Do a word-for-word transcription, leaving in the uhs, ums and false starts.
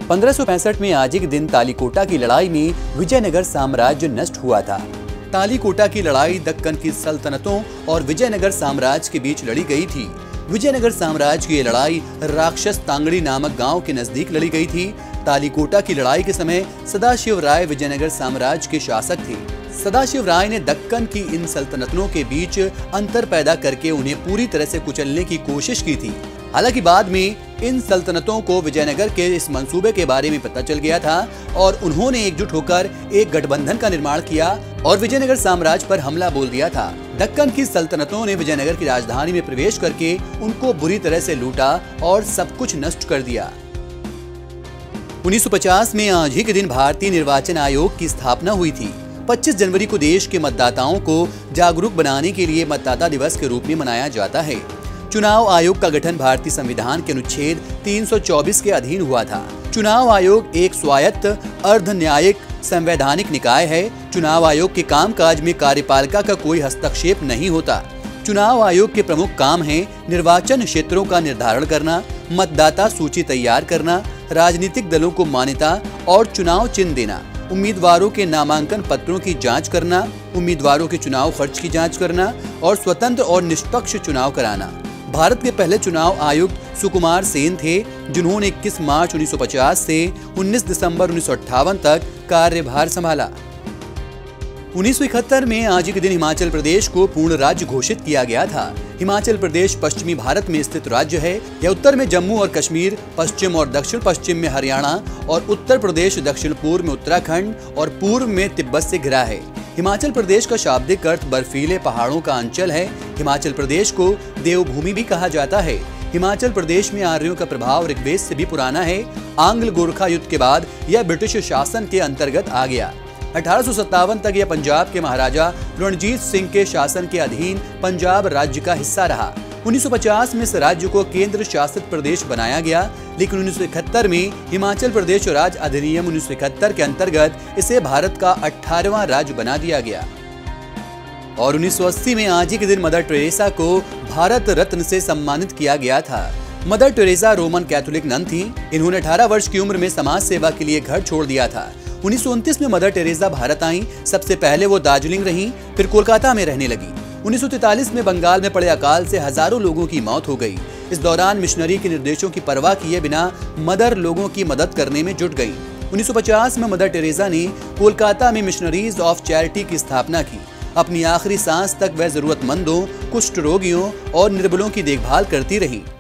पंद्रह सौ पैंसठ में आज ही के दिन तालीकोटा की लड़ाई में विजयनगर साम्राज्य नष्ट हुआ था। तालीकोटा की लड़ाई दक्कन की सल्तनतों और विजयनगर साम्राज्य के बीच लड़ी गई थी। विजयनगर साम्राज्य की लड़ाई राक्षस तांगड़ी नामक गांव के नजदीक लड़ी गई थी। तालीकोटा की लड़ाई के समय सदाशिव राय विजयनगर साम्राज्य के शासक थे। सदाशिव राय ने दक्कन की इन सल्तनतों के बीच अंतर पैदा करके उन्हें पूरी तरह से कुचलने की कोशिश की थी। हालांकि बाद में इन सल्तनतों को विजयनगर के इस मंसूबे के बारे में पता चल गया था और उन्होंने एकजुट होकर एक गठबंधन का निर्माण किया और विजयनगर साम्राज्य पर हमला बोल दिया था। दक्कन की सल्तनतों ने विजयनगर की राजधानी में प्रवेश करके उनको बुरी तरह से लूटा और सब कुछ नष्ट कर दिया। उन्नीस सौ पचास में आज ही के दिन भारतीय निर्वाचन आयोग की स्थापना हुई थी। पच्चीस जनवरी को देश के मतदाताओं को जागरूक बनाने के लिए मतदाता दिवस के रूप में मनाया जाता है। चुनाव आयोग का गठन भारतीय संविधान के अनुच्छेद तीन सौ चौबीस के अधीन हुआ था। चुनाव आयोग एक स्वायत्त अर्ध न्यायिक संवैधानिक निकाय है। चुनाव आयोग के कामकाज में कार्यपालिका का कोई हस्तक्षेप नहीं होता। चुनाव आयोग के प्रमुख काम हैं निर्वाचन क्षेत्रों का निर्धारण करना, मतदाता सूची तैयार करना, राजनीतिक दलों को मान्यता और चुनाव चिन्ह देना, उम्मीदवारों के नामांकन पत्रों की जांच करना, उम्मीदवारों के चुनाव खर्च की जांच करना और स्वतंत्र और निष्पक्ष चुनाव कराना। भारत के पहले चुनाव आयुक्त सुकुमार सेन थे, जिन्होंने इक्कीस मार्च उन्नीस सौ पचास से उन्नीस दिसंबर उन्नीस सौ अट्ठावन तक कार्यभार संभाला। उन्नीस सौ इकहत्तर में आज के दिन हिमाचल प्रदेश को पूर्ण राज्य घोषित किया गया था। हिमाचल प्रदेश पश्चिमी भारत में स्थित राज्य है। यह उत्तर में जम्मू और कश्मीर, पश्चिम और दक्षिण पश्चिम में हरियाणा और उत्तर प्रदेश, दक्षिण पूर्व में उत्तराखंड और पूर्व में तिब्बत से घिरा है। हिमाचल प्रदेश का शाब्दिक अर्थ बर्फीले पहाड़ों का अंचल है। हिमाचल प्रदेश को देवभूमि भी कहा जाता है। हिमाचल प्रदेश में आर्यों का प्रभाव ऋग्वेद से भी पुराना है। आंग्ल गोरखा युद्ध के बाद यह ब्रिटिश शासन के अंतर्गत आ गया। अठारह सौ सत्तावन तक यह पंजाब के महाराजा रणजीत सिंह के शासन के अधीन पंजाब राज्य का हिस्सा रहा। उन्नीस सौ पचास में इस राज्य को केंद्र शासित प्रदेश बनाया गया, लेकिन उन्नीस सौ इकहत्तर में हिमाचल प्रदेश राज्य अधिनियम उन्नीस सौ इकहत्तर के अंतर्गत इसे भारत का अठारहवां राज्य बना दिया गया। और उन्नीस सौ अस्सी में आज ही के दिन मदर टेरेसा को भारत रत्न से सम्मानित किया गया था। Mother Teresa Roman Catholic nun थी। इन्होंने अठारह वर्ष की उम्र में समाज सेवा के लिए घर छोड़ दिया था। उन्नीस सौ उनतीस में मदर टेरेसा भारत आई। सबसे पहले वो दार्जिलिंग रहीं, फिर कोलकाता में रहने लगी। उन्नीस सौ तैंतालीस में बंगाल में पड़े अकाल से हजारों लोगों की मौत हो गई। इस दौरान मिशनरी के निर्देशों की परवाह किए बिना मदर लोगों की मदद करने में जुट गई। उन्नीस सौ पचास में मदर टेरेसा ने कोलकाता में मिशनरीज ऑफ चैरिटी की स्थापना की। अपनी आखिरी सांस तक वह जरूरतमंदों, कुष्ठ रोगियों और निर्बलों की देखभाल करती रही।